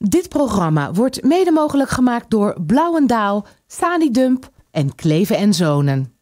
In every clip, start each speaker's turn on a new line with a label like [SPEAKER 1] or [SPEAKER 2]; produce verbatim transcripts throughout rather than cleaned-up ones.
[SPEAKER 1] Dit programma wordt mede mogelijk gemaakt door Blauwendaal, Sanidump en Kleve en Zonen.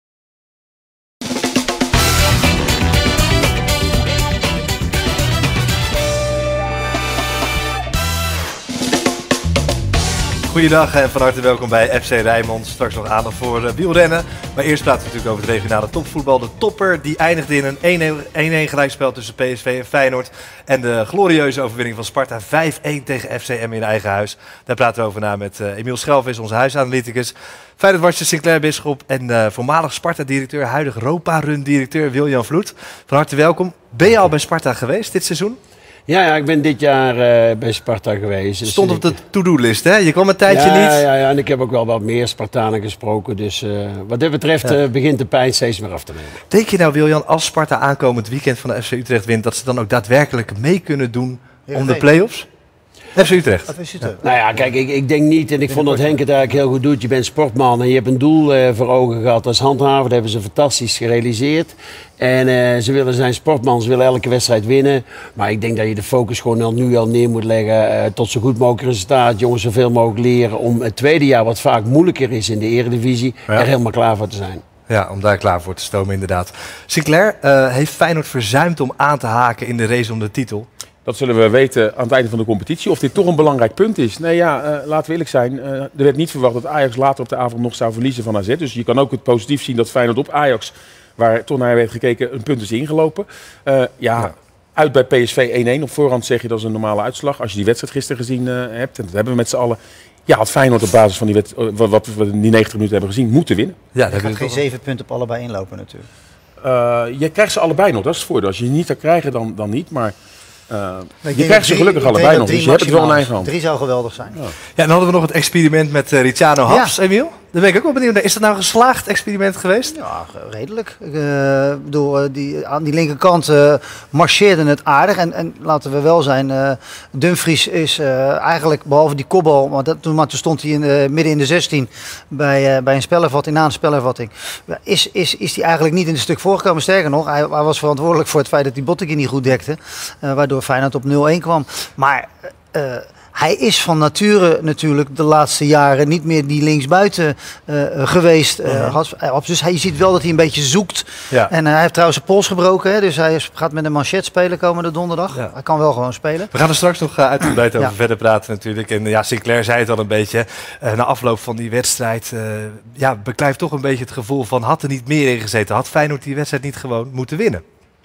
[SPEAKER 2] Goeiedag en van harte welkom bij F C Rijnmond. Straks nog aandacht voor uh, wielrennen. Maar eerst praten we natuurlijk over het regionale topvoetbal. De topper die eindigde in een één-één gelijkspel tussen P S V en Feyenoord. En de glorieuze overwinning van Sparta vijf-één tegen F C M in eigen huis. Daar praten we over na met uh, Emiel Schelvis, onze huisanalyticus. Feyenoord-watcher Sinclair Bisschop en uh, voormalig Sparta-directeur, huidig Ropa-run-directeur Wiljan Vloed. Van harte welkom. Ben je al bij Sparta geweest dit seizoen?
[SPEAKER 3] Ja, ja, ik ben dit jaar uh, bij Sparta geweest. Dus
[SPEAKER 2] stond op de to-do-list, hè? Je kwam een tijdje
[SPEAKER 3] ja,
[SPEAKER 2] niet.
[SPEAKER 3] Ja, ja, en ik heb ook wel wat meer Spartanen gesproken. Dus uh, wat dit betreft uh, begint de pijn steeds meer af te nemen.
[SPEAKER 2] Denk je nou, Wiljan, als Sparta aankomend weekend van de F C Utrecht wint, dat ze dan ook daadwerkelijk mee kunnen doen ja, om de play-offs? F C Utrecht.
[SPEAKER 3] Ja. Nou ja, kijk, ik, ik denk niet, en ik vond dat Henk het eigenlijk heel goed doet. Je bent sportman en je hebt een doel uh, voor ogen gehad als handhaver. Dat hebben ze fantastisch gerealiseerd. En uh, ze willen zijn sportman, ze willen elke wedstrijd winnen. Maar ik denk dat je de focus gewoon al nu al neer moet leggen uh, tot zo goed mogelijk resultaat. Jongens zoveel mogelijk leren om het tweede jaar, wat vaak moeilijker is in de Eredivisie, ja. er helemaal klaar voor te zijn.
[SPEAKER 2] Ja, om daar klaar voor te stomen inderdaad. Sinclair, uh, heeft Feyenoord verzuimd om aan te haken in de race om de titel?
[SPEAKER 4] Dat zullen we weten aan het einde van de competitie. Of dit toch een belangrijk punt is. Nee, ja, uh, laten we eerlijk zijn. Uh, er werd niet verwacht dat Ajax later op de avond nog zou verliezen van A Z. Dus je kan ook het positief zien dat Feyenoord op Ajax, waar toch naar werd gekeken, een punt is ingelopen. Uh, ja, ja, uit bij P S V één-één. Op voorhand zeg je dat is een normale uitslag. Als je die wedstrijd gisteren gezien uh, hebt, en dat hebben we met z'n allen. Ja, had Feyenoord op basis van die, wet, uh, wat we in die negentig minuten hebben gezien, moeten winnen.
[SPEAKER 5] Ja, er gaat geen zeven punten op allebei inlopen natuurlijk.
[SPEAKER 4] Uh, je krijgt ze allebei nog, dat is het voordeel. Als je niet zou krijgen, dan, dan niet. Maar Uh,
[SPEAKER 5] je
[SPEAKER 4] krijgt ze gelukkig allebei nog, dus je hebt het wel in eigen hand.
[SPEAKER 5] Drie zou geweldig zijn.
[SPEAKER 2] Ja, ja, en dan hadden we nog het experiment met uh, Ricciano Haps, ja. Emiel. Daar ben ik ook wel benieuwd naar. Is dat nou een geslaagd experiment geweest?
[SPEAKER 5] Ja, redelijk. Ik uh, bedoel, uh, die, aan die linkerkant uh, marcheerde het aardig. En, en laten we wel zijn, uh, Dumfries is uh, eigenlijk, behalve die kopbal, maar, dat, maar toen stond hij in, uh, midden in de zestien bij, uh, bij een spelervatting, na een spelervatting. Is, is, is hij eigenlijk niet in het stuk voorgekomen. Sterker nog, hij, hij was verantwoordelijk voor het feit dat die Botteguin niet goed dekte. Uh, waardoor Feyenoord op nul-één kwam. Maar uh, hij is van nature natuurlijk de laatste jaren niet meer die linksbuiten uh, geweest. Uh, uh-huh. Dus hij ziet wel dat hij een beetje zoekt. Ja. En uh, hij heeft trouwens zijn pols gebroken. Hè, dus hij gaat met een manchet spelen komende donderdag. Ja. Hij kan wel gewoon spelen.
[SPEAKER 2] We gaan er straks nog uh, uitgebreid over ja. verder praten natuurlijk. En ja, Sinclair zei het al een beetje. Uh, na afloop van die wedstrijd uh, ja, beklijft toch een beetje het gevoel van had er niet meer in gezeten. Had Feyenoord die wedstrijd niet gewoon moeten winnen?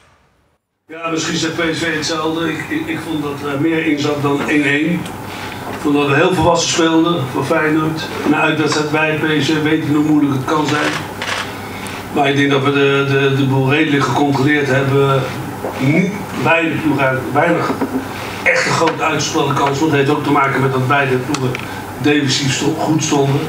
[SPEAKER 6] Ja, misschien zegt P S V hetzelfde. Ik, ik, ik vond dat er meer in zat dan één-één. Ik vond dat we heel volwassen speelden voor Feyenoord. Na uitwedstrijd bij P S V weet je hoe moeilijk het kan zijn. Maar ik denk dat we de, de, de boel redelijk gecontroleerd hebben. Niet, beide ploegen, weinig echte grote uitgespeelde kansen. Want het heeft ook te maken met dat beide ploegen defensief sto goed stonden.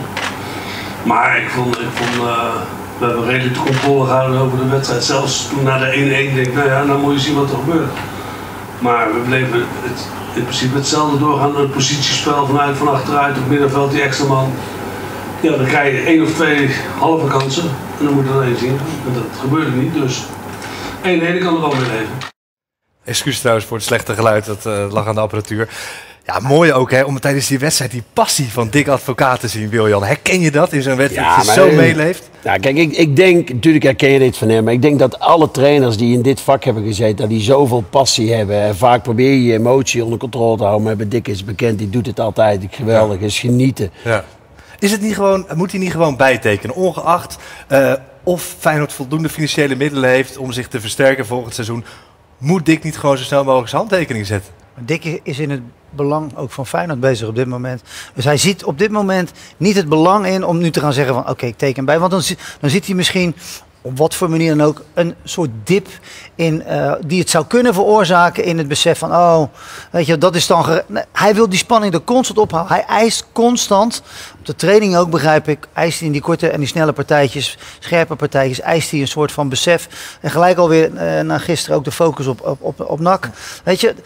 [SPEAKER 6] Maar ik vond... Ik vond uh, we hebben redelijk de controle gehouden over de wedstrijd. Zelfs toen na de één-één denk ik, nou ja, dan moet je zien wat er gebeurt. Maar we bleven het, in principe hetzelfde doorgaan. Een positiespel vanuit, van achteruit, op middenveld, die extra man. Ja, dan krijg je één of twee halve kansen. En dan moet je er één zien. En dat gebeurde niet, dus één-één kan er wel mee leven.
[SPEAKER 2] Excuus trouwens voor het slechte geluid, dat uh, lag aan de apparatuur. Ja, mooi ook hè, om tijdens die wedstrijd die passie van Dick Advocaat te zien, Wiljan. Herken je dat in zo'n wedstrijd ja, dat je zo meeleeft?
[SPEAKER 3] Ja, kijk, ik, ik denk, natuurlijk herken je dit van hem, maar ik denk dat alle trainers die in dit vak hebben gezeten, dat die zoveel passie hebben. En vaak probeer je je emotie onder controle te houden, maar bij Dick is bekend, die doet het altijd. Geweldig, ja. is genieten.
[SPEAKER 2] Ja. Is het niet gewoon, moet hij niet gewoon bijtekenen, ongeacht uh, of Feyenoord voldoende financiële middelen heeft om zich te versterken volgend seizoen? Moet Dick niet gewoon zo snel mogelijk zijn handtekening zetten?
[SPEAKER 5] Dick is in het belang ook van Feyenoord bezig op dit moment. Dus hij ziet op dit moment niet het belang in om nu te gaan zeggen van oké, okay, ik teken bij. Want dan, dan zit hij misschien op wat voor manier dan ook een soort dip in uh, die het zou kunnen veroorzaken in het besef van oh, weet je, dat is dan... Gere- nee, hij wil die spanning er constant ophouden. Hij eist constant, op de training ook begrijp ik, eist hij in die korte en die snelle partijtjes, scherpe partijtjes, eist hij een soort van besef. En gelijk alweer uh, na gisteren ook de focus op, op, op, op N A C. Weet je,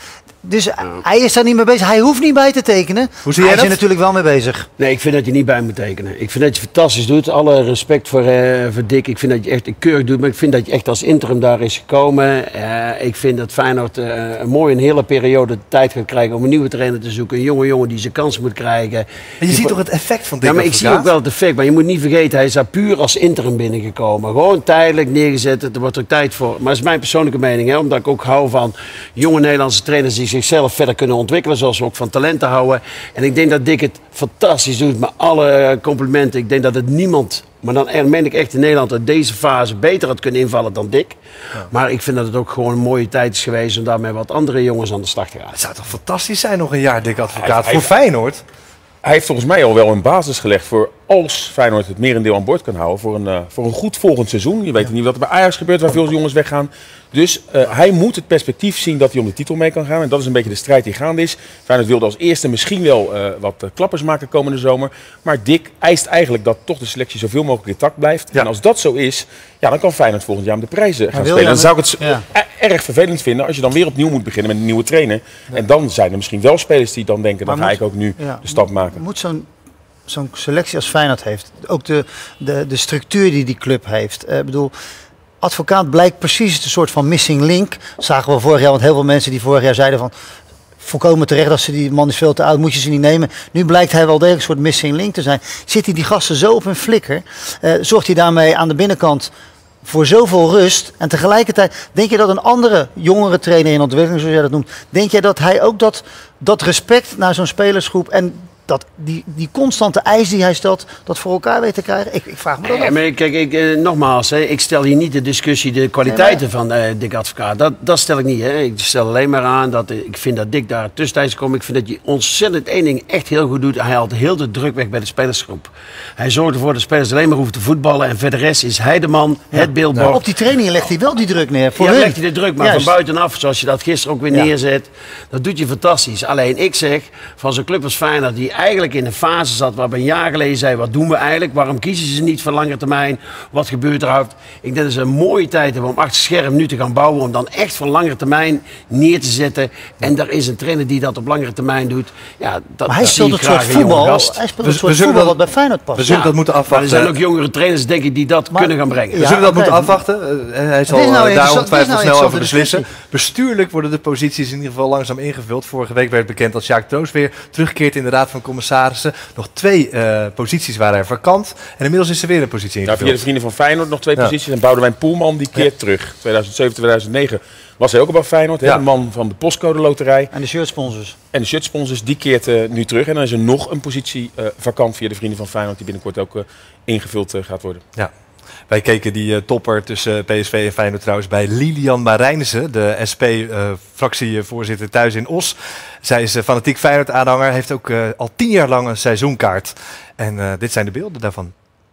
[SPEAKER 5] Dus ja. hij is daar niet mee bezig. Hij hoeft niet bij te tekenen.
[SPEAKER 2] Hoe zie jij
[SPEAKER 5] hij is
[SPEAKER 2] dat?
[SPEAKER 5] er natuurlijk wel mee bezig.
[SPEAKER 3] Nee, ik vind dat je niet bij moet tekenen. Ik vind dat je fantastisch doet. Alle respect voor, uh, voor Dick. Ik vind dat je echt een keurig doet. Maar ik vind dat je echt als interim daar is gekomen. Uh, ik vind dat Feyenoord uh, een mooie een hele periode de tijd gaat krijgen om een nieuwe trainer te zoeken. Een jonge jongen die zijn kans moet krijgen.
[SPEAKER 2] En je, je ziet toch het effect van Dick
[SPEAKER 3] Ja, maar
[SPEAKER 2] Advocaat?
[SPEAKER 3] ik zie ook wel het effect. Maar je moet niet vergeten, hij is daar puur als interim binnengekomen. Gewoon tijdelijk neergezet. Er wordt ook tijd voor. Maar dat is mijn persoonlijke mening. Hè, omdat ik ook hou van jonge Nederlandse trainers die zichzelf verder kunnen ontwikkelen. Zoals we ook van talenten houden. En ik denk dat Dick het fantastisch doet. Met alle complimenten. Ik denk dat het niemand, maar dan meen ik echt in Nederland, uit deze fase beter had kunnen invallen dan Dick. Ja. Maar ik vind dat het ook gewoon een mooie tijd is geweest om daar met wat andere jongens aan de slag te gaan.
[SPEAKER 2] Het zou toch fantastisch zijn nog een jaar Dick Advocaat
[SPEAKER 4] Hij-
[SPEAKER 2] voor
[SPEAKER 4] hij-
[SPEAKER 2] Feyenoord?
[SPEAKER 4] Hij heeft volgens mij al wel een basis gelegd voor als Feyenoord het merendeel aan boord kan houden voor een, uh, voor een goed volgend seizoen. Je weet niet wat er bij Ajax gebeurt, waar veel jongens weggaan. Dus uh, hij moet het perspectief zien dat hij om de titel mee kan gaan. En dat is een beetje de strijd die gaande is. Feyenoord wilde als eerste misschien wel uh, wat uh, klappers maken komende zomer. Maar Dick eist eigenlijk dat toch de selectie zoveel mogelijk intact blijft.
[SPEAKER 2] Ja.
[SPEAKER 4] En als dat zo is, ja, dan kan Feyenoord volgend jaar met de prijzen gaan
[SPEAKER 5] wil
[SPEAKER 4] spelen.
[SPEAKER 5] je
[SPEAKER 4] Dan
[SPEAKER 5] dan-
[SPEAKER 4] zou ik het
[SPEAKER 5] Ja.
[SPEAKER 4] ja. erg vervelend vinden als je dan weer opnieuw moet beginnen met een nieuwe trainer. Ja. En dan zijn er misschien wel spelers die dan denken,
[SPEAKER 5] Maar
[SPEAKER 4] dat ga
[SPEAKER 5] moet-
[SPEAKER 4] ik ook nu
[SPEAKER 5] ja,
[SPEAKER 4] de stap maken.
[SPEAKER 5] Moet zo'n zo'n selectie als Feyenoord heeft, ook de, de, de structuur die die club heeft. Ik uh, bedoel, Advocaat blijkt precies de soort van missing link. Zagen we vorig jaar, want heel veel mensen die vorig jaar zeiden van volkomen terecht dat ze die man is veel te oud, moet je ze niet nemen. Nu blijkt hij wel degelijk een soort missing link te zijn. Zit hij die gasten zo op hun flikker? Uh, zorgt hij daarmee aan de binnenkant voor zoveel rust? En tegelijkertijd, denk je dat een andere jongere trainer in ontwikkeling, zoals jij dat noemt, denk jij dat hij ook dat, dat respect naar zo'n spelersgroep en dat die, die constante eis die hij stelt, dat voor elkaar weet te krijgen? Ik, ik vraag me dat af.
[SPEAKER 3] Ja, maar kijk, ik, eh, nogmaals, hè, ik stel hier niet de discussie, de kwaliteiten van eh, Dick Advocaat. Dat, dat stel ik niet. Hè. Ik stel alleen maar aan dat eh, ik vind dat Dick daar tussentijds komt. Ik vind dat hij ontzettend één ding echt heel goed doet. Hij haalt heel de druk weg bij de spelersgroep. Hij zorgt ervoor dat de spelers alleen maar hoeven te voetballen. En verder rest is hij de man, ja. het beeldbord.
[SPEAKER 5] Nou, op die trainingen legt hij wel die druk neer. Voor
[SPEAKER 3] ja,
[SPEAKER 5] hun.
[SPEAKER 3] legt hij de druk, maar
[SPEAKER 5] Juist.
[SPEAKER 3] van buitenaf, zoals je dat gisteren ook weer
[SPEAKER 5] Ja.
[SPEAKER 3] neerzet, dat doet je fantastisch. Alleen ik zeg, van zo'n club als Feyenoord, die eigenlijk in een fase zat waar we een jaar geleden zei, wat doen we eigenlijk? Waarom kiezen ze niet voor lange termijn? Wat gebeurt er? Ik denk dat ze een mooie tijd hebben om achter scherm nu te gaan bouwen, om dan echt voor langere termijn neer te zetten. En daar is een trainer die dat op langere termijn doet. Ja, dat,
[SPEAKER 5] Maar hij
[SPEAKER 3] dat
[SPEAKER 5] speelt
[SPEAKER 3] zie
[SPEAKER 5] het
[SPEAKER 3] ik
[SPEAKER 5] soort
[SPEAKER 3] graag een jonge
[SPEAKER 5] voetbal.
[SPEAKER 3] gast.
[SPEAKER 5] Hij speelt
[SPEAKER 2] We-
[SPEAKER 5] het soort
[SPEAKER 2] we zullen
[SPEAKER 5] voetbal
[SPEAKER 2] dat-
[SPEAKER 5] wat bij Feyenoord past.
[SPEAKER 2] We zullen
[SPEAKER 3] Ja.
[SPEAKER 2] dat moeten
[SPEAKER 3] Maar
[SPEAKER 2] afwachten.
[SPEAKER 3] er zijn ook jongere trainers, denk ik, die dat
[SPEAKER 5] Maar-
[SPEAKER 3] kunnen gaan brengen.
[SPEAKER 2] We
[SPEAKER 5] Ja,
[SPEAKER 2] zullen dat
[SPEAKER 5] oké.
[SPEAKER 2] moeten afwachten. Uh, hij zal
[SPEAKER 5] Dit is nou
[SPEAKER 2] uh,
[SPEAKER 5] een
[SPEAKER 2] daar
[SPEAKER 5] interessant-
[SPEAKER 2] ongetwijfeld
[SPEAKER 5] dit is nou
[SPEAKER 2] snel
[SPEAKER 5] een
[SPEAKER 2] over beslissen.
[SPEAKER 5] interessante
[SPEAKER 2] Bestuurlijk worden de posities in ieder geval langzaam ingevuld. Vorige week werd bekend dat Sjaak Troost weer terugkeert in de Raad van Commissarissen. Nog twee uh, posities waren er vakant. En inmiddels is er weer een positie
[SPEAKER 4] Ja,
[SPEAKER 2] ingevuld.
[SPEAKER 4] via de vrienden van Feyenoord nog twee
[SPEAKER 2] Ja.
[SPEAKER 4] posities. En Boudewijn Poelman die keert terug. tweeduizend zeven, tweeduizend negen was hij ook al bij Feyenoord. hè,
[SPEAKER 2] Ja.
[SPEAKER 4] De man van de postcode loterij.
[SPEAKER 5] En de shirtsponsors.
[SPEAKER 4] En de shirtsponsors, die keert uh, nu terug. En dan is er nog een positie uh, vakant via de vrienden van Feyenoord. Die binnenkort ook uh, ingevuld uh, gaat worden.
[SPEAKER 2] Ja. Wij keken die uh, topper tussen P S V en Feyenoord trouwens bij Lilian Marijnissen, de S P-fractievoorzitter uh, thuis in Os. Zij is uh, fanatiek Feyenoord-aanhanger, heeft ook uh, al tien jaar lang een seizoenkaart. En uh, dit zijn de beelden daarvan.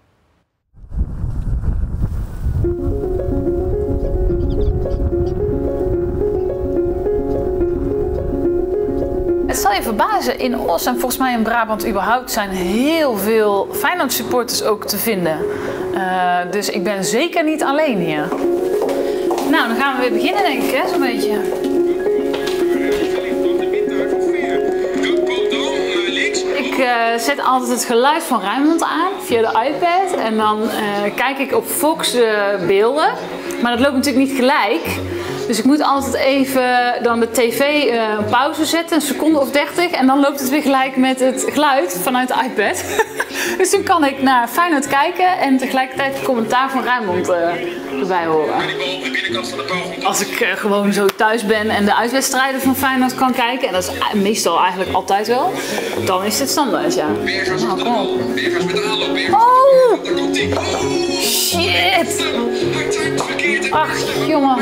[SPEAKER 7] Het zal je verbazen, in Os en volgens mij in Brabant überhaupt zijn heel veel Feyenoord supporters ook te vinden. Uh, dus ik ben zeker niet alleen hier. Nou, dan gaan we weer beginnen denk ik, hè, zo'n beetje. Ik uh, zet altijd het geluid van Rijnmond aan via de iPad en dan uh, kijk ik op Fox de beelden. Maar dat loopt natuurlijk niet gelijk. Dus ik moet altijd even dan de tv uh, een pauze zetten, een seconde of dertig. En dan loopt het weer gelijk met het geluid vanuit de iPad. Dus dan kan ik naar Feyenoord kijken en tegelijkertijd het commentaar van Rijnmond uh, erbij horen. Als ik uh, gewoon zo thuis ben en de uitwedstrijden van Feyenoord kan kijken, en dat is meestal eigenlijk altijd wel, dan is het standaard, ja. Nou, kom op. Oh! Shit! Ach, jongen.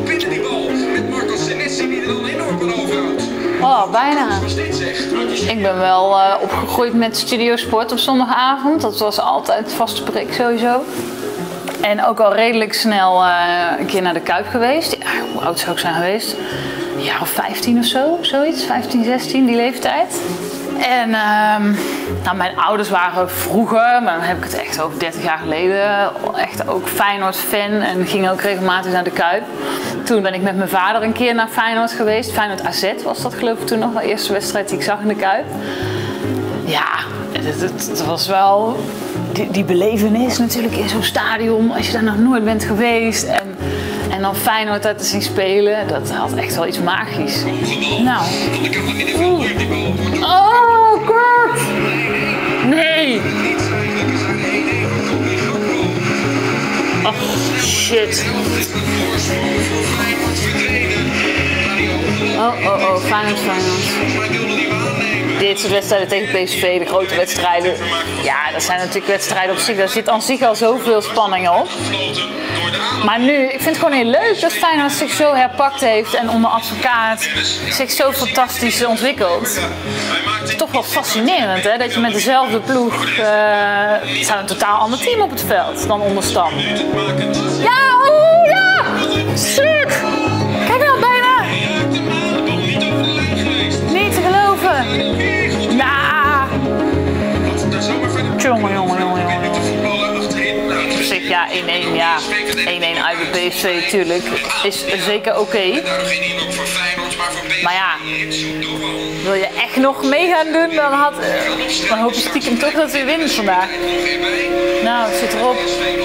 [SPEAKER 7] Oh, bijna. Ik ben wel uh, opgegroeid met Studio Sport op zondagavond. Dat was altijd vaste prik sowieso. En ook al redelijk snel uh, een keer naar de Kuip geweest. Ja, hoe oud zou ik zijn geweest? Ja, of vijftien of zo, zoiets. vijftien, zestien, die leeftijd. En um, nou, mijn ouders waren vroeger, maar dan heb ik het echt over dertig jaar geleden, echt ook Feyenoord-fan en ging ook regelmatig naar de Kuip. Toen ben ik met mijn vader een keer naar Feyenoord geweest. Feyenoord A Z was dat geloof ik toen nog, de eerste wedstrijd die ik zag in de Kuip. Ja, het, het, het was wel die, die belevenis natuurlijk in zo'n stadion, als je daar nog nooit bent geweest. En, en dan Feyenoord uit te zien spelen, dat had echt wel iets magisch. Nou. Oeh. Oh, Kurt! Nee! Oh, shit. Oh, oh, oh, Feyenoord, Feyenoord. Dit soort wedstrijden tegen P S V, de grote wedstrijden. Ja, dat zijn natuurlijk wedstrijden op zich. Daar zit aan zich al zoveel spanning op. Maar nu, ik vind het gewoon heel leuk dat Feyenoord zich zo herpakt heeft en onder advocaat zich zo fantastisch ontwikkelt. Het is toch wel fascinerend, hè, dat je met dezelfde ploeg, uh, het staat een totaal ander team op het veld dan onder Stam. Ja, oh ja! Shit! Kijk nou, bijna! Niet te geloven! Ja! Jongen, jongen, jongen, jongen. Op zich, ja, één-één, ja. één-één uit de P S V, tuurlijk. Is zeker oké. Okay. Maar ja, wil je echt nog mee gaan doen, dan, had, uh, dan hoop je stiekem toch dat u wint vandaag. Nou, het zit erop.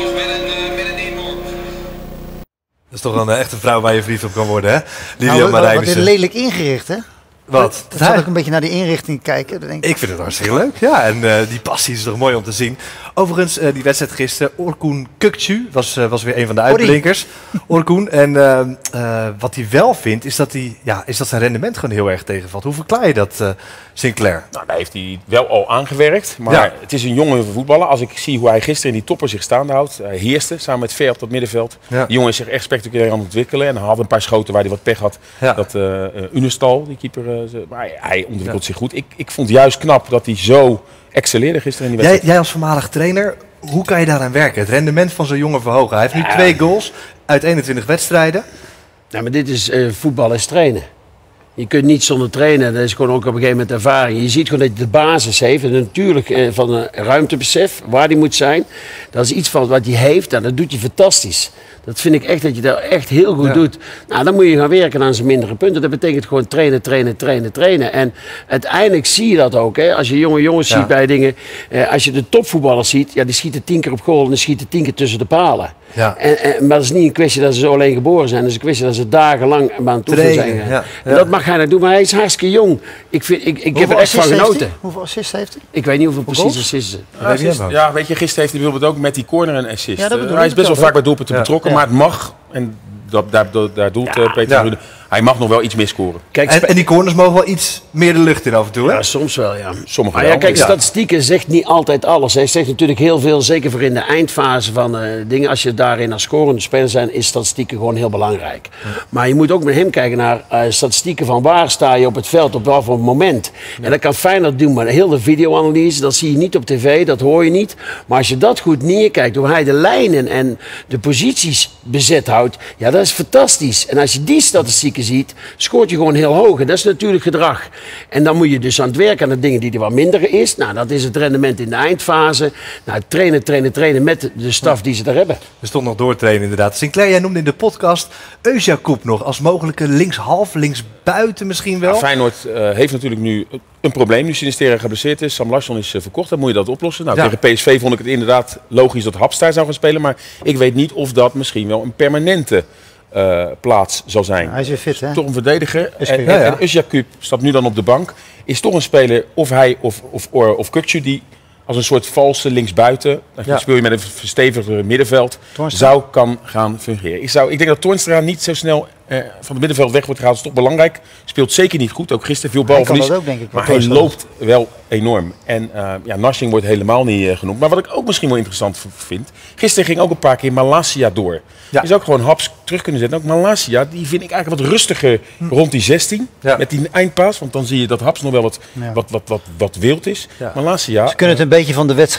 [SPEAKER 2] Dat is toch een echte vrouw waar je verliefd op kan worden, hè?
[SPEAKER 5] Lilian nou, Marijnissen. Wat is lelijk ingericht, hè?
[SPEAKER 2] Wat?
[SPEAKER 5] Dat zal ik een beetje naar die inrichting kijken. Denk ik.
[SPEAKER 2] ik vind het hartstikke leuk. Ja, en uh, die passie is toch mooi om te zien. Overigens, uh, die wedstrijd gisteren, Orkun Kökçü was, uh, was weer een van de uitblinkers. Orkun. En uh, uh, wat hij wel vindt, is dat, hij, ja, is dat zijn rendement gewoon heel erg tegenvalt. Hoe verklaar je dat, uh, Sinclair?
[SPEAKER 4] Nou, daar heeft hij wel al aangewerkt. Maar ja. Het is een jonge voetballer. Als ik zie hoe hij gisteren in die topper zich staande houdt. Hij heerste samen met Ver op dat middenveld. Ja. Die jongen is zich echt spectaculair aan het ontwikkelen. En hij had een paar schoten waar hij wat pech had. Ja. Dat uh, uh, Unestal, die keeper, uh, maar hij, hij ontwikkelt ja. zich goed. Ik, ik vond juist knap dat hij zo excelleerde gisteren in die wedstrijd.
[SPEAKER 2] Jij, jij als voormalig trainer, hoe kan je daaraan werken? Het rendement van zo'n jongen verhogen. Hij heeft nu ja. twee goals uit eenentwintig wedstrijden.
[SPEAKER 3] Nou, maar dit is uh, voetbal is trainen. Je kunt niet zonder trainen, dat is gewoon ook op een gegeven moment ervaring. Je ziet gewoon dat hij de basis heeft, en natuurlijk eh, van een ruimtebesef, waar die moet zijn. Dat is iets van wat hij heeft en dat doet hij fantastisch. Dat vind ik echt dat je dat echt heel goed ja. doet. Nou, dan moet je gaan werken aan zijn mindere punten. Dat betekent gewoon trainen, trainen, trainen, trainen. En uiteindelijk zie je dat ook. Hè. Als je jonge jongens ja. ziet bij dingen. Eh, als je de topvoetballers ziet, ja, die schieten tien keer op goal en die schieten tien keer tussen de palen. Ja. En, en, maar dat is niet een kwestie dat ze zo alleen geboren zijn. Dat is een kwestie dat ze dagenlang aan het oefenen zijn. Ja. Ja. En dat mag hij nou doen, maar hij is hartstikke jong. Ik, vind, ik, ik heb er echt van genoten.
[SPEAKER 5] Hoeveel assists heeft hij?
[SPEAKER 3] Ik weet niet hoeveel precies assists.
[SPEAKER 4] Ja, assist, ja, weet je, gisteren heeft hij bijvoorbeeld ook met die corner een assist. Ja, uh, hij is best wel vaak bij doelpunten ja. betrokken, ja. maar het mag. En dat, daar, daar doelt ja. Peter ja. Rude. Hij mag nog wel iets misscoren.
[SPEAKER 2] Kijk, en, en die corners mogen wel iets meer de lucht in af en toe, hè?
[SPEAKER 3] Ja, soms wel, ja.
[SPEAKER 4] Sommige
[SPEAKER 3] maar ja, kijk, ja. statistieken zegt niet altijd alles. Hij zegt natuurlijk heel veel, zeker voor in de eindfase van uh, dingen. Als je daarin als scorende speler zijn, is statistieken gewoon heel belangrijk. Ja. Maar je moet ook met hem kijken naar uh, statistieken van waar sta je op het veld, op welk moment. Ja. En dat kan Feyenoord doen, maar heel de videoanalyse, dat zie je niet op tv, dat hoor je niet. Maar als je dat goed neerkijkt, hoe hij de lijnen en de posities bezet houdt, ja, dat is fantastisch. En als je die statistieken ziet, scoort je gewoon heel hoog. En dat is natuurlijk gedrag. En dan moet je dus aan het werken aan de dingen die er wat minder is. Nou, dat is het rendement in de eindfase. Nou, trainen, trainen, trainen met de staf die ze daar hebben.
[SPEAKER 2] Er stond nog doortrainen inderdaad. Sinclair, jij noemde in de podcast Özyakup nog als mogelijke linkshalf, linksbuiten misschien wel.
[SPEAKER 4] Ja, Feyenoord uh, heeft natuurlijk nu een probleem. Nu Sinisterra geblesseerd is, Sam Larsson is uh, verkocht. Dan moet je dat oplossen. Nou, ja. Tegen P S V vond ik het inderdaad logisch dat Haps daar zou gaan spelen. Maar ik weet niet of dat misschien wel een permanente Uh, plaats zal zijn.
[SPEAKER 5] Ja, hij is weer fit, hè?
[SPEAKER 4] Toch een verdediger. En, ja, ja. en Özyakup staat nu dan op de bank. Is toch een speler, of hij of, of, of, of Kökçü, die als een soort valse linksbuiten, dan ja. speel je met een verstevigd middenveld, Toornstra. zou kan gaan fungeren. Ik, zou, ik denk dat Toornstra niet zo snel uh, van het middenveld weg wordt gehaald. Dat is toch belangrijk. Speelt zeker niet goed. Ook gisteren veel balverlies. Maar hij loopt wel enorm. En uh, ja, Narsing wordt helemaal niet uh, genoemd. Maar wat ik ook misschien wel interessant vind. Gisteren ging ook een paar keer Malacia door. Ja. Je zou ook gewoon Haps terug kunnen zetten. Ook Malacia, die vind ik eigenlijk wat rustiger hm. rond die zestien. Ja. Met die eindpaas. Want dan zie je dat Haps nog wel wat, ja. wat, wat, wat, wat wild is. Ja. Malacia,
[SPEAKER 5] Ze kunnen het een beetje van de wedstrijd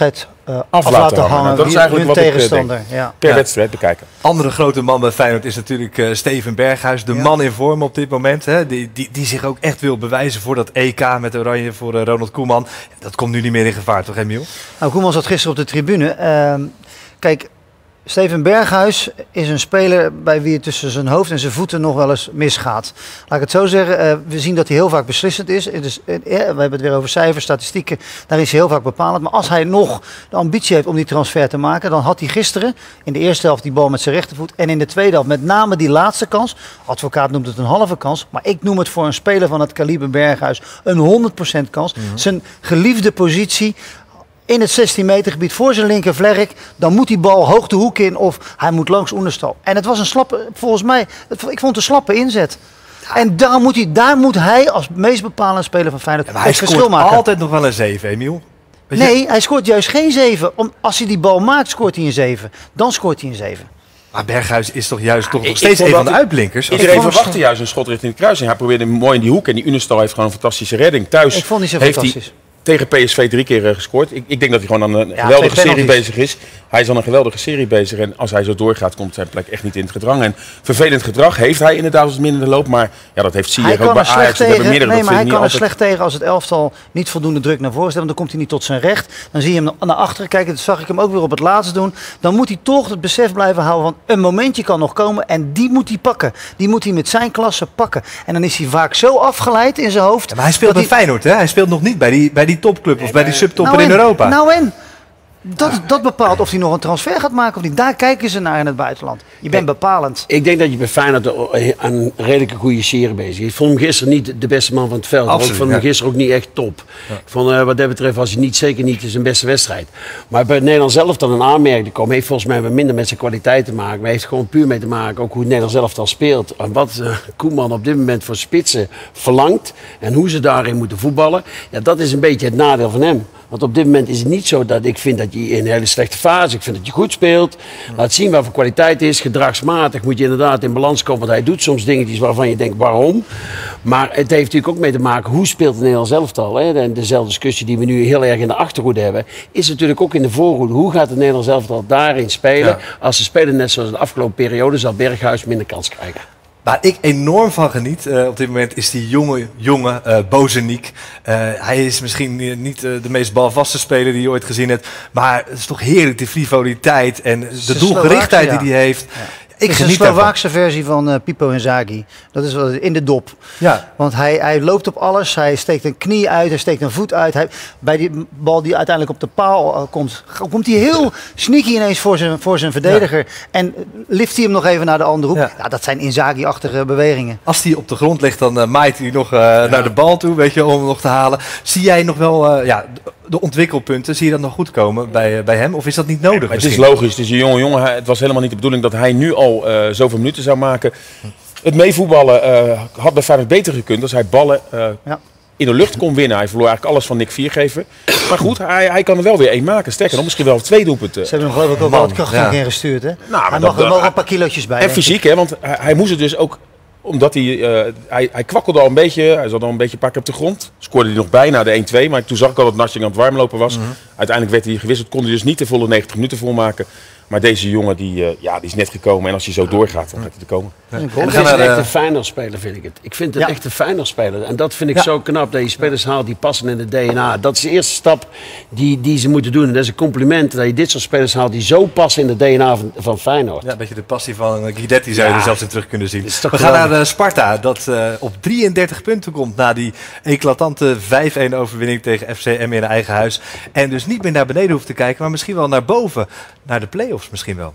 [SPEAKER 5] uh,
[SPEAKER 4] af,
[SPEAKER 5] af
[SPEAKER 4] laten hangen. hangen. Dat is eigenlijk
[SPEAKER 5] hun
[SPEAKER 4] wat
[SPEAKER 5] tegenstander.
[SPEAKER 4] ik uh,
[SPEAKER 5] ja.
[SPEAKER 4] per
[SPEAKER 2] ja.
[SPEAKER 4] wedstrijd bekijken.
[SPEAKER 2] Andere grote man bij Feyenoord is natuurlijk uh, Steven Berghuis. De
[SPEAKER 5] ja.
[SPEAKER 2] man in vorm op dit moment. Hè, die, die, die zich ook echt wil bewijzen voor dat E K met Oranje voor uh, Ronald Koeman. Dat komt nu niet meer in gevaar, toch Emiel?
[SPEAKER 5] Nou, Koeman zat gisteren op de tribune. Uh, kijk... Steven Berghuis is een speler bij wie het tussen zijn hoofd en zijn voeten nog wel eens misgaat. Laat ik het zo zeggen, uh, we zien dat hij heel vaak beslissend is. Dus, uh, we hebben het weer over cijfers, statistieken, daar is hij heel vaak bepalend. Maar als hij nog de ambitie heeft om die transfer te maken, dan had hij gisteren in de eerste helft die bal met zijn rechtervoet. En in de tweede helft met name die laatste kans. Advocaat noemt het een halve kans, maar ik noem het voor een speler van het kaliber Berghuis een honderd procent kans. Mm-hmm. Zijn geliefde positie in het zestien meter gebied voor zijn linkervlerk, dan moet die bal hoog de hoek in of hij moet langs Oenerstal. En het was een slappe, volgens mij, ik vond het een slappe inzet. Ja. En daar moet, hij, daar moet hij als meest bepalende speler van Feyenoord
[SPEAKER 2] ja, hij
[SPEAKER 5] het verschil maken.
[SPEAKER 2] Altijd nog wel een zeven, Emiel.
[SPEAKER 5] Weet nee, je? Hij scoort juist geen zeven. Om, als hij die bal maakt, scoort hij een zeven. Dan scoort hij een zeven.
[SPEAKER 2] Maar Berghuis is toch juist ja, toch nog
[SPEAKER 4] ik,
[SPEAKER 2] steeds
[SPEAKER 4] ik
[SPEAKER 2] een van de uitblinkers.
[SPEAKER 4] Iedereen verwachtte juist een schot richting de kruising. Hij probeerde mooi in die hoek en die Unestal heeft gewoon een fantastische redding. Thuis
[SPEAKER 5] ik vond die zo
[SPEAKER 4] heeft
[SPEAKER 5] fantastisch.
[SPEAKER 4] Hij tegen P S V drie keer uh, gescoord. Ik, ik denk dat hij gewoon aan een
[SPEAKER 5] ja,
[SPEAKER 4] geweldige serie bezig is. Hij is aan een geweldige serie bezig. En als hij zo doorgaat, komt zijn plek echt niet in het gedrang. En vervelend gedrag heeft hij inderdaad als het minder loopt. Maar ja, dat heeft Ziyech ook bij Ajax.
[SPEAKER 5] Tegen,
[SPEAKER 4] nee,
[SPEAKER 5] maar hij kan er
[SPEAKER 4] altijd...
[SPEAKER 5] slecht tegen als het elftal niet voldoende druk naar voren stelt. Dan komt hij niet tot zijn recht. Dan zie je hem naar achteren kijken. Dat zag ik hem ook weer op het laatste doen. Dan moet hij toch het besef blijven houden van een momentje kan nog komen. En die moet hij pakken. Die moet hij met zijn klasse pakken. En dan is hij vaak zo afgeleid in zijn hoofd.
[SPEAKER 2] Ja, maar hij speelt bij hij... Feyenoord, hè? Hij speelt nog niet bij die, bij die topclub of bij die subtopper
[SPEAKER 5] nou
[SPEAKER 2] in Europa.
[SPEAKER 5] Nou en? Dat, dat bepaalt of hij nog een transfer gaat maken of niet. Daar kijken ze naar in het buitenland. Je bent bepalend.
[SPEAKER 3] Ik denk dat je bij Feyenoord aan een redelijke goede serie bezig is. Ik vond hem gisteren niet de beste man van het veld.
[SPEAKER 2] Absoluut,
[SPEAKER 3] ik vond hem ja. gisteren ook niet echt top. Ja. Ik vond uh, wat dat betreft was hij niet, zeker niet zijn beste wedstrijd. Maar bij het Nederlands zelf dan een aanmerking komen heeft volgens mij minder met zijn kwaliteit te maken. Maar heeft gewoon puur mee te maken ook hoe het Nederlands zelf dan speelt. En wat uh, Koeman op dit moment voor spitsen verlangt en hoe ze daarin moeten voetballen. Ja, dat is een beetje het nadeel van hem. Want op dit moment is het niet zo dat ik vind dat je in een hele slechte fase, ik vind dat je goed speelt. Laat zien wat voor kwaliteit is. Gedragsmatig moet je inderdaad in balans komen. Want hij doet soms dingetjes waarvan je denkt waarom. Maar het heeft natuurlijk ook mee te maken hoe speelt het Nederlands elftal. Hè? En dezelfde discussie die we nu heel erg in de achterhoede hebben. Is natuurlijk ook in de voorhoede. Hoe gaat het Nederlands elftal daarin spelen? Ja. Als ze spelen net zoals de afgelopen periode zal Berghuis minder kans krijgen.
[SPEAKER 2] Waar ik enorm van geniet uh, op dit moment is die jonge, jonge uh, Bozeniek. Uh, hij is misschien niet uh, de meest balvaste speler die je ooit gezien hebt. Maar het is toch heerlijk, de frivoliteit en de doelgerichtheid ja. die hij heeft. Ja.
[SPEAKER 5] Ik het is een Slovaakse versie van uh, Pippo Inzaghi. Dat is wat in de dop.
[SPEAKER 2] Ja.
[SPEAKER 5] Want hij, hij loopt op alles. Hij steekt een knie uit. Hij steekt een voet uit. Hij, bij die bal die uiteindelijk op de paal uh, komt, komt hij heel sneaky ineens voor zijn, voor zijn verdediger. Ja. En lift hij hem nog even naar de andere hoek. Ja. Ja, dat zijn Inzaghi-achtige bewegingen.
[SPEAKER 2] Als hij op de grond ligt, dan uh, maait hij nog uh, ja. naar de bal toe, weet je, om hem nog te halen. Zie jij nog wel... Uh, ja, de ontwikkelpunten, zie je dat nog goed komen bij, bij hem? Of is dat niet nodig?
[SPEAKER 4] Ja, het is logisch, het is een jonge jongen. Het was helemaal niet de bedoeling dat hij nu al uh, zoveel minuten zou maken. Het meevoetballen uh, had bij Feyenoord beter gekund als hij ballen uh, ja. in de lucht kon winnen. Hij verloor eigenlijk alles van Nick Viergever. Maar goed, hij, hij kan er wel weer één maken. Sterker nog, misschien wel twee doelpunten.
[SPEAKER 5] Ze hebben hem geloof ik ook wel wat kracht ja. ingestuurd. Hè?
[SPEAKER 4] Nou,
[SPEAKER 5] hij mag er nog een paar kilootjes bij.
[SPEAKER 4] En fysiek, hè, want hij, hij moest het dus ook... Omdat hij, uh, hij, hij kwakkelde al een beetje, hij zat al een beetje een paar keer op de grond. Scoorde hij nog bijna de één twee, maar toen zag ik al dat Narsing aan het warmlopen was. Mm-hmm. Uiteindelijk werd hij gewisseld, kon hij dus niet de volle negentig minuten volmaken. Maar deze jongen die, uh, ja, die is net gekomen en als hij zo doorgaat, dan gaat hij er komen.
[SPEAKER 3] Ja. En het is een echte Feyenoord-speler, vind ik het. Ik vind het ja. echt een Feyenoord-speler. En dat vind ik ja. zo knap, dat je spelers haalt die passen in het D N A. Dat is de eerste stap die, die ze moeten doen. En dat is een compliment dat je dit soort spelers haalt die zo passen in het D N A van, van Feyenoord.
[SPEAKER 2] Ja, een beetje de passie van Guidetti zou je ja. er zelfs in terug kunnen zien. We gaan naar uh, Sparta, dat uh, op drieëndertig punten komt na die eclatante vijf-een overwinning tegen F C M in eigen huis. En dus niet meer naar beneden hoeft te kijken, maar misschien wel naar boven. Naar de play-offs misschien wel.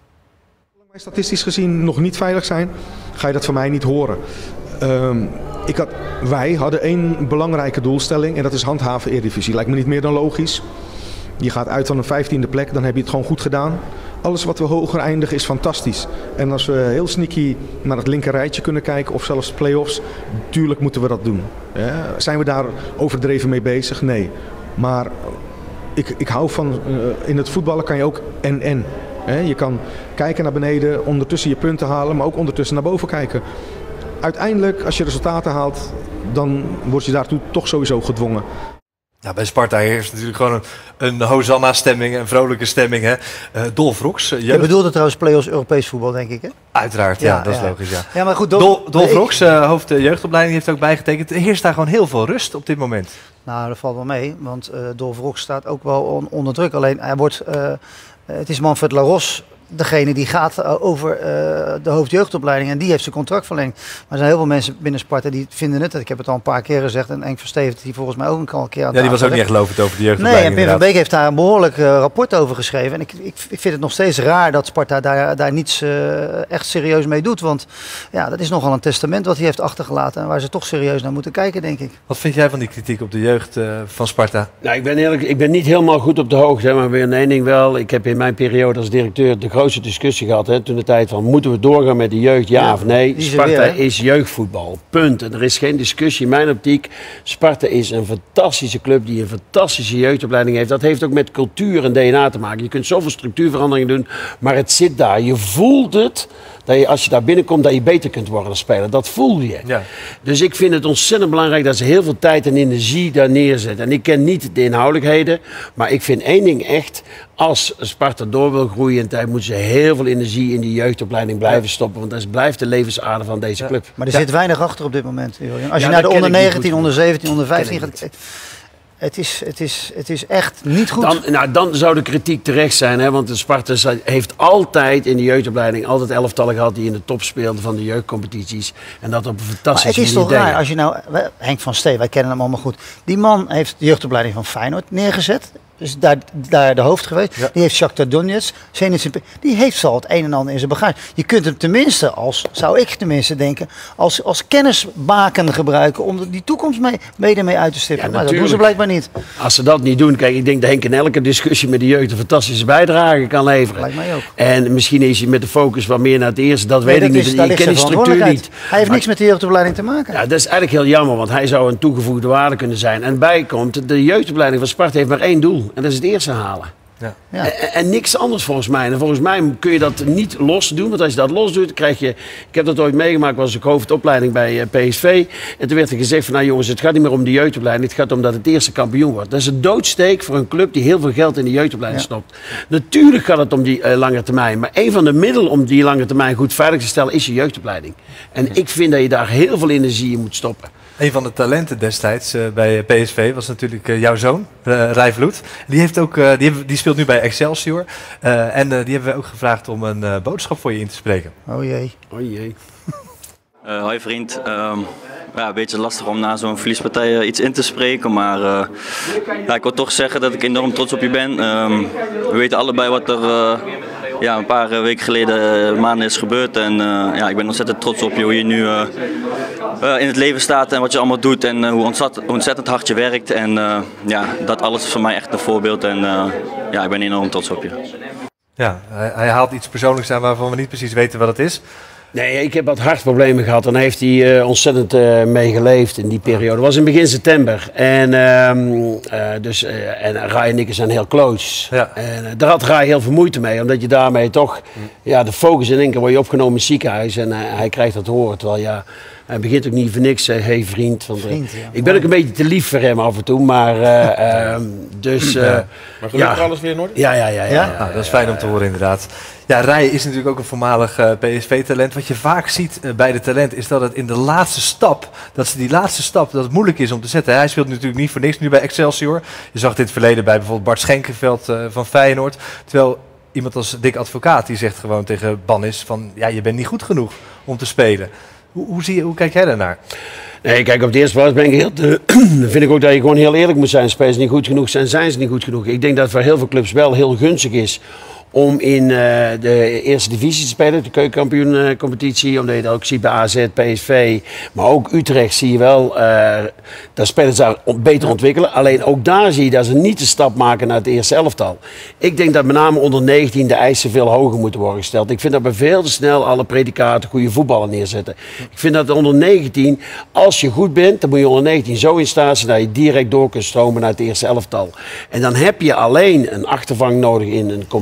[SPEAKER 8] Statistisch gezien nog niet veilig zijn, ga je dat van mij niet horen. Um, ik had, wij hadden één belangrijke doelstelling en dat is handhaven Eredivisie. Lijkt me niet meer dan logisch. Je gaat uit van een vijftiende plek, dan heb je het gewoon goed gedaan. Alles wat we hoger eindigen is fantastisch. En als we heel sneaky naar het linker rijtje kunnen kijken of zelfs play-offs, natuurlijk moeten we dat doen. Ja, zijn we daar overdreven mee bezig? Nee. Maar ik, ik hou van, uh, in het voetballen kan je ook en-en. Je kan kijken naar beneden, ondertussen je punten halen, maar ook ondertussen naar boven kijken. Uiteindelijk, als je resultaten haalt, dan word je daartoe toch sowieso gedwongen.
[SPEAKER 2] Ja, bij Sparta heerst natuurlijk gewoon een, een Hosanna-stemming, een vrolijke stemming. Hè? Uh, Dolf Rox. Uh,
[SPEAKER 5] Je bedoelde trouwens play-offs Europees voetbal, denk ik, hè?
[SPEAKER 2] Uiteraard, ja,
[SPEAKER 5] ja
[SPEAKER 2] dat
[SPEAKER 5] ja.
[SPEAKER 2] is logisch, ja.
[SPEAKER 5] Ja, maar goed, Dolf,
[SPEAKER 2] Dol, Dolf
[SPEAKER 5] ik,
[SPEAKER 2] Rox, uh, hoofd de jeugdopleiding, heeft ook bijgetekend. Er heerst daar gewoon heel veel rust op dit moment.
[SPEAKER 5] Nou, dat valt wel mee, want uh, Dolf Rox staat ook wel on, onder druk. Alleen, hij wordt, uh, het is Manfred Laros, degene die gaat uh, over uh, de hoofdjeugdopleiding en die heeft zijn contract verlengd. Maar er zijn heel veel mensen binnen Sparta die vinden het, ik heb het al een paar keer gezegd, en Henk Versteven heeft die volgens mij ook al een keer aan
[SPEAKER 2] Ja, die was ook niet echt lovend over de jeugdopleiding.
[SPEAKER 5] Nee, en Pim van Beek heeft daar een behoorlijk uh, rapport over geschreven. En ik, ik, ik vind het nog steeds raar dat Sparta daar, daar niets uh, echt serieus mee doet. Want ja, dat is nogal een testament wat hij heeft achtergelaten en waar ze toch serieus naar moeten kijken, denk ik.
[SPEAKER 2] Wat vind jij van die kritiek op de jeugd uh, van Sparta?
[SPEAKER 3] Nou, ik ben eerlijk, ik ben niet helemaal goed op de hoogte, maar weer één ding wel. Ik heb in mijn periode als directeur de grootste discussie gehad. Hè, toen de tijd van, moeten we doorgaan met de jeugd, ja, ja of nee? Sparta weer, is jeugdvoetbal, punt. En er is geen discussie in mijn optiek. Sparta is een fantastische club die een fantastische jeugdopleiding heeft. Dat heeft ook met cultuur en D N A te maken. Je kunt zoveel structuurveranderingen doen, maar het zit daar. Je voelt het, dat je als je daar binnenkomt, dat je beter kunt worden als speler. Dat voel je. Ja. Dus ik vind het ontzettend belangrijk dat ze heel veel tijd en energie daar neerzetten. En ik ken niet de inhoudelijkheden, maar ik vind één ding echt. Als Sparta door wil groeien in tijd, moeten ze heel veel energie in die jeugdopleiding blijven stoppen. Want dat blijft de levensader van deze club.
[SPEAKER 5] Maar er
[SPEAKER 3] ja.
[SPEAKER 5] zit weinig achter op dit moment. Als je
[SPEAKER 3] ja,
[SPEAKER 5] naar de onder negentien,
[SPEAKER 3] goed.
[SPEAKER 5] onder zeventien, onder vijftien gaat... Het is, het, is, het is echt niet goed.
[SPEAKER 3] Dan, nou, dan zou de kritiek terecht zijn. Hè? Want de Sparta heeft altijd in de jeugdopleiding altijd elftallen gehad die in de top speelden van de jeugdcompetities. En dat op een fantastische manier.
[SPEAKER 5] Het is toch raar als je nou... Henk van Stee, wij kennen hem allemaal goed. Die man heeft de jeugdopleiding van Feyenoord neergezet. Dus daar, daar de hoofd geweest. Ja. Die heeft Shakhtar Donetsk. Die heeft al het een en ander in zijn bagage. Je kunt hem tenminste, als, zou ik tenminste denken, als, als kennisbaken gebruiken om die toekomst mee, mede mee uit te stippen. Ja, maar dat doen ze blijkbaar niet.
[SPEAKER 3] Als ze dat niet doen, kijk, ik denk dat Henk in elke discussie met de jeugd een fantastische bijdrage kan leveren.
[SPEAKER 5] Lijkt mij ook.
[SPEAKER 3] En misschien is hij met de focus wat meer naar het eerste, dat nee, weet dat ik niet. Ik ken die structuur niet.
[SPEAKER 5] Hij heeft maar, niks met de jeugdopleiding te maken.
[SPEAKER 3] Ja, dat is eigenlijk heel jammer, want hij zou een toegevoegde waarde kunnen zijn. En bijkomt, de jeugdopleiding van Sparta heeft maar één doel. En dat is het eerste halen. Ja. Ja. En, en niks anders volgens mij. En volgens mij kun je dat niet los doen. Want als je dat los doet, krijg je... Ik heb dat ooit meegemaakt, was ik hoofdopleiding bij uh, P S V. En toen werd er gezegd van, nou jongens, het gaat niet meer om de jeugdopleiding. Het gaat om dat het eerste kampioen wordt. Dat is een doodsteek voor een club die heel veel geld in de jeugdopleiding ja. stopt. Natuurlijk gaat het om die uh, lange termijn. Maar een van de middelen om die lange termijn goed veilig te stellen is je jeugdopleiding. En ik vind dat je daar heel veel energie in moet stoppen.
[SPEAKER 2] Een van de talenten destijds uh, bij P S V was natuurlijk uh, jouw zoon, uh, Rai Vloed. Die, heeft ook, uh, die, heeft, die speelt nu bij Excelsior. Uh, en uh, die hebben we ook gevraagd om een uh, boodschap voor je in te spreken.
[SPEAKER 5] Oh jee.
[SPEAKER 3] Oh jee.
[SPEAKER 9] Uh, hoi vriend. Um, ja, een beetje lastig om na zo'n verliespartij uh, iets in te spreken. Maar uh, ja, ik wil toch zeggen dat ik enorm trots op je ben. Um, we weten allebei wat er... Uh, Ja, een paar weken geleden, uh, maanden is gebeurd en uh, ja, ik ben ontzettend trots op je, hoe je nu uh, uh, in het leven staat en wat je allemaal doet en uh, hoe ontzettend, ontzettend hard je werkt en uh, ja, dat alles is voor mij echt een voorbeeld en uh, ja, ik ben enorm trots op je.
[SPEAKER 2] Ja, hij, hij haalt iets persoonlijks aan waarvan we niet precies weten wat het is.
[SPEAKER 3] Nee, ik heb wat hartproblemen gehad en daar heeft hij uh, ontzettend uh, mee geleefd in die periode. Dat was in begin september. En, uh, uh, dus, uh, en Rai en ik zijn heel close. Ja. En uh, daar had Rai heel veel moeite mee, omdat je daarmee toch ja, de focus in één keer word je opgenomen in het ziekenhuis. En uh, hij krijgt dat te horen, terwijl ja... Hij begint ook niet voor niks, hé hey, vriend. Want, vriend ja. Ik ben ook een beetje te lief voor hem af en toe, maar uh, uh, dus... Uh,
[SPEAKER 4] ja. Maar gelukkig
[SPEAKER 3] ja.
[SPEAKER 4] alles weer in orde?
[SPEAKER 3] Ja, ja, ja. ja, ja, ja,
[SPEAKER 2] ja dat is fijn om te horen inderdaad. Ja, Rai is natuurlijk ook een voormalig uh, P S V-talent. Wat je vaak ziet uh, bij de talent is dat het in de laatste stap, dat ze die laatste stap, dat het moeilijk is om te zetten. Hij speelt natuurlijk niet voor niks nu bij Excelsior. Je zag dit in het verleden bij bijvoorbeeld Bart Schenkenveld uh, van Feyenoord. Terwijl iemand als Dick Advocaat, die zegt gewoon tegen Bannis van, ja, je bent niet goed genoeg om te spelen. Hoe, hoe, zie je, hoe kijk jij daarnaar?
[SPEAKER 3] Nee, kijk, op de eerste plaats ben ik heel te, vind ik ook dat je gewoon heel eerlijk moet zijn. Spelen ze niet goed genoeg zijn, zijn ze niet goed genoeg. Ik denk dat het voor heel veel clubs wel heel gunstig is om in uh, de eerste divisie te spelen, de keukenkampioencompetitie, omdat je dat ook ziet bij A Z, P S V, maar ook Utrecht zie je wel, uh, daar spelen ze daar beter ontwikkelen. Alleen ook daar zie je dat ze niet de stap maken naar het eerste elftal. Ik denk dat met name onder negentien de eisen veel hoger moeten worden gesteld. Ik vind dat we veel te snel alle predicaten goede voetballen neerzetten. Ik vind dat onder negentien, als je goed bent, dan moet je onder negentien zo in staat zijn dat je direct door kunt stromen naar het eerste elftal. En dan heb je alleen een achtervang nodig in een competitie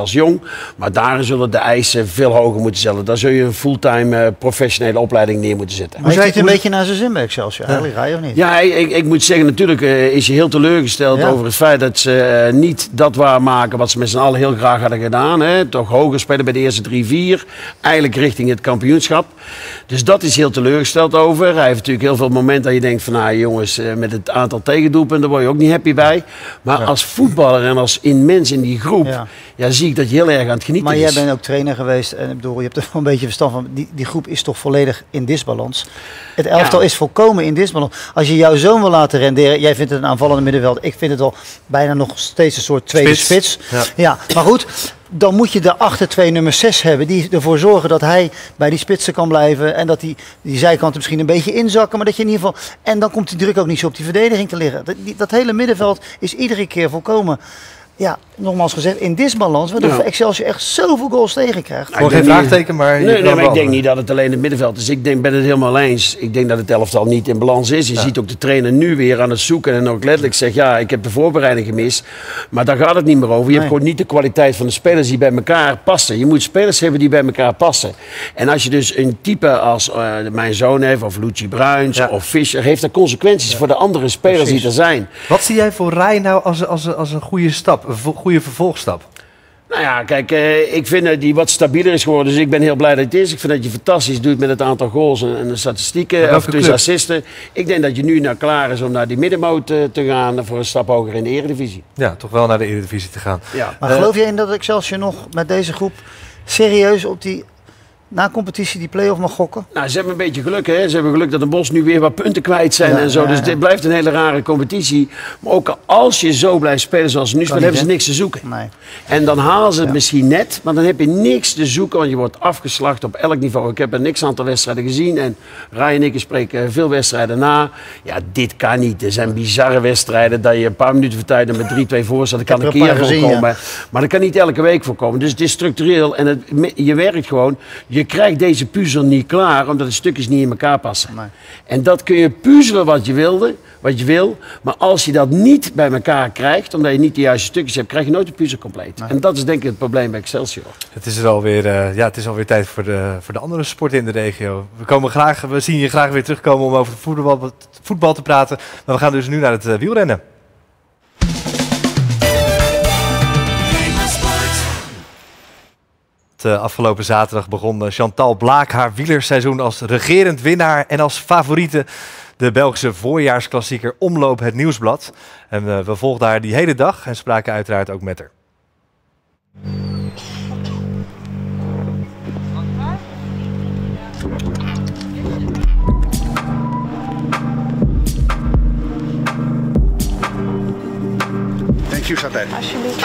[SPEAKER 3] als jong. Maar daar zullen de eisen veel hoger moeten stellen. Daar zul je een fulltime uh, professionele opleiding neer moeten zetten.
[SPEAKER 5] Maar heeft het een beetje naar zijn zin bij Excelsior eigenlijk, ja. Rij, of niet?
[SPEAKER 3] Ja, ik, ik moet zeggen, natuurlijk uh, is je heel teleurgesteld ja. over het feit dat ze uh, niet dat waarmaken wat ze met z'n allen heel graag hadden gedaan. Hè. Toch hoger spelen bij de eerste drie, vier. Eigenlijk richting het kampioenschap. Dus dat is heel teleurgesteld over. Hij heeft natuurlijk heel veel momenten dat je denkt van, nou jongens, uh, met het aantal tegendoelpunten, daar word je ook niet happy bij. Maar ja. als voetballer en als in mens in die groep, ja. ja, zie ik dat je heel erg aan het genieten
[SPEAKER 5] maar
[SPEAKER 3] is.
[SPEAKER 5] Maar jij bent ook trainer geweest en ik bedoel, je hebt er wel een beetje verstand van. Die, die groep is toch volledig in disbalans. Het elftal ja. is volkomen in disbalans. Als je jouw zoon wil laten renderen, jij vindt het een aanvallende middenveld. Ik vind het al bijna nog steeds een soort tweede spits. spits. Ja. ja, maar goed. Dan moet je de achter twee nummer zes hebben die ervoor zorgen dat hij bij die spitsen kan blijven. En dat die, die zijkanten misschien een beetje inzakken. Maar dat je in ieder geval. En dan komt die druk ook niet zo op die verdediging te liggen. Dat, die, dat hele middenveld is iedere keer volkomen. Ja, nogmaals gezegd, in disbalans, waardoor ja. Excelsior echt zoveel goals tegenkrijgt.
[SPEAKER 2] Voor geen vraagteken, maar...
[SPEAKER 3] Nee, nee, nee maar ik denk niet dat het alleen het middenveld is. Ik denk, ben het helemaal eens. Ik denk dat het elftal niet in balans is. Je ja. ziet ook de trainer nu weer aan het zoeken en ook letterlijk zegt, ja, ik heb de voorbereiding gemist. Maar daar gaat het niet meer over. Je nee. hebt gewoon niet de kwaliteit van de spelers die bij elkaar passen. Je moet spelers hebben die bij elkaar passen. En als je dus een type als uh, mijn zoon heeft, of Luigi Bruins, ja. of Fischer, heeft dat consequenties ja. voor de andere spelers Precies. die er zijn.
[SPEAKER 2] Wat zie jij voor Rij nou als, als, als een goede stap? Een goede vervolgstap?
[SPEAKER 3] Nou ja, kijk, uh, ik vind dat die wat stabieler is geworden. Dus ik ben heel blij dat het is. Ik vind dat je fantastisch doet met het aantal goals en, en de statistieken. Of dus assisten. Ik denk dat je nu nou klaar is om naar die middenmoot uh, te gaan voor een stap hoger in de Eredivisie.
[SPEAKER 2] Ja, toch wel naar de Eredivisie te gaan.
[SPEAKER 5] Ja. Maar uh, geloof jij in dat Excelsior nog met deze groep serieus op die... na competitie die play-off mag gokken?
[SPEAKER 3] Nou, ze hebben een beetje geluk, hè. Ze hebben geluk dat de Bos nu weer wat punten kwijt zijn ja, en zo. Ja, dus ja. dit blijft een hele rare competitie. Maar ook als je zo blijft spelen zoals ze nu spelen, hebben ze niks te zoeken.
[SPEAKER 5] Nee.
[SPEAKER 3] En dan halen ze het
[SPEAKER 5] ja.
[SPEAKER 3] misschien net, maar dan heb je niks te zoeken, want je wordt afgeslacht op elk niveau. Ik heb een niks aantal wedstrijden gezien en Rai en ik spreken veel wedstrijden na. Ja, dit kan niet. Er zijn bizarre wedstrijden dat je een paar minuten voor tijd met drie twee voor staat. Dat kan een keer voorkomen. Ja. Maar dat kan niet elke week voorkomen. Dus het is structureel en het, je werkt gewoon. Je Je krijgt deze puzzel niet klaar, omdat de stukjes niet in elkaar passen. Nee. En dat kun je puzzelen wat je wilde, wat je wil. Maar als je dat niet bij elkaar krijgt, omdat je niet de juiste stukjes hebt, krijg je nooit de puzzel compleet. Nee. En dat is denk ik het probleem bij Excelsior.
[SPEAKER 2] Het is er alweer, uh, ja, het is alweer tijd voor de, voor de andere sporten in de regio. We, komen graag, we zien je graag weer terugkomen om over voetbal, voetbal te praten. Maar we gaan dus nu naar het uh, wielrennen. Afgelopen zaterdag begon Chantal Blaak haar wielerseizoen als regerend winnaar en als favoriete de Belgische voorjaarsklassieker Omloop het Nieuwsblad. En uh, we volgden haar die hele dag en spraken uiteraard ook met haar.
[SPEAKER 10] Thank you, Chantal.
[SPEAKER 7] Alsjeblieft.